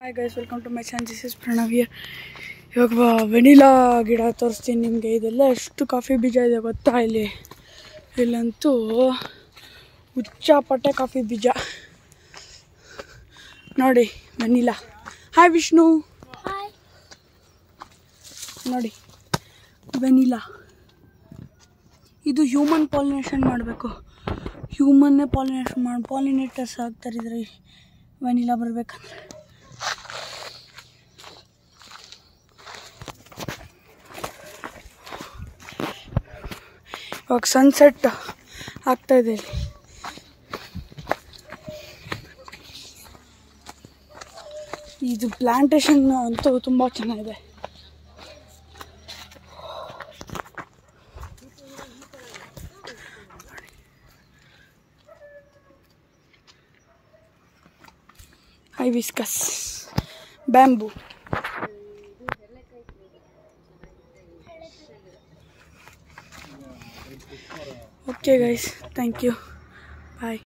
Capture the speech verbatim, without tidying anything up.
Hi guys, welcome to my channel. This is Pranav here. ಇವಾಗ vanilla ಗಿಡ ತೋರಿಸ್ತೀನಿ ನಿಮಗೆ. ಇದೆಲ್ಲ ಎಷ್ಟು ಕಾಫಿ ಬೀಜ ಇದೆ ಗೊತ್ತಾ? ಇಲ್ಲಿ ಇಲ್ಲಂತೂ ಹುಚ್ಚಾಪಟ್ಟೆ ಕಾಫಿ ಬೀಜ ನೋಡಿ. ವೆನಿಲಾ. ಹಾಯ್ ವಿಷ್ಣು. ಹಾಯ್. ನೋಡಿ ವೆನಿಲಾ. ಇದು ಹ್ಯೂಮನ್ ಪಾಲಿನೇಷನ್ ಮಾಡಬೇಕು. ಹ್ಯೂಮನ್ನೇ ಪಾಲಿನೇಷನ್ ಮಾಡಿ ಪಾಲಿನೇಟರ್ಸ್ ಆಗ್ತಾರೆ ಇದ್ರೆ ವೆನಿಲಾ ಬರಬೇಕಂದ್ರೆ. ಇವಾಗ ಸನ್ಸೆಟ್ ಆಗ್ತಾಯಿದೆ ಇಲ್ಲಿ. ಇದು ಪ್ಲಾಂಟೇಶನ್ ಅಂತೂ ತುಂಬ ಚೆನ್ನಾಗಿದೆ. Hibiscus, bamboo. Okay guys, thank you. Bye.